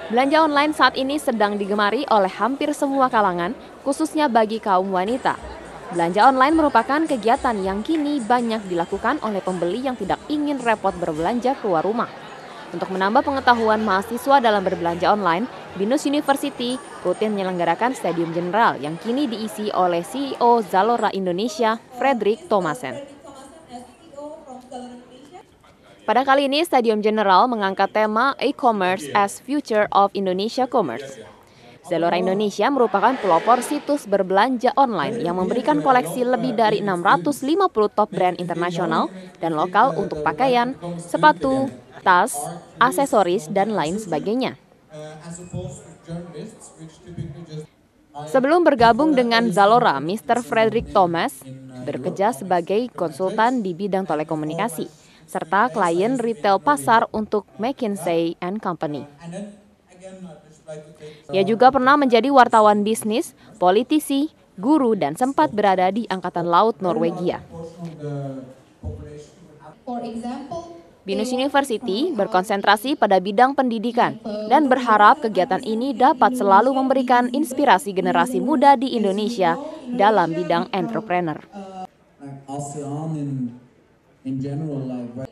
Belanja online saat ini sedang digemari oleh hampir semua kalangan, khususnya bagi kaum wanita. Belanja online merupakan kegiatan yang kini banyak dilakukan oleh pembeli yang tidak ingin repot berbelanja keluar rumah. Untuk menambah pengetahuan mahasiswa dalam berbelanja online, BINUS University rutin menyelenggarakan Stadium General yang kini diisi oleh CEO Zalora Indonesia, Fredrik Thomassen. Pada kali ini, Stadium General mengangkat tema E-Commerce as Future of Indonesia Commerce. Zalora Indonesia merupakan pelopor situs berbelanja online yang memberikan koleksi lebih dari 650 top brand internasional dan lokal untuk pakaian, sepatu, tas, aksesoris, dan lain sebagainya. Sebelum bergabung dengan Zalora, Mr. Fredrik Thomassen bekerja sebagai konsultan di bidang telekomunikasi, serta klien retail pasar untuk McKinsey & Company. Ia juga pernah menjadi wartawan bisnis, politisi, guru, dan sempat berada di Angkatan Laut Norwegia. BINUS University berkonsentrasi pada bidang pendidikan dan berharap kegiatan ini dapat selalu memberikan inspirasi generasi muda di Indonesia dalam bidang entrepreneur.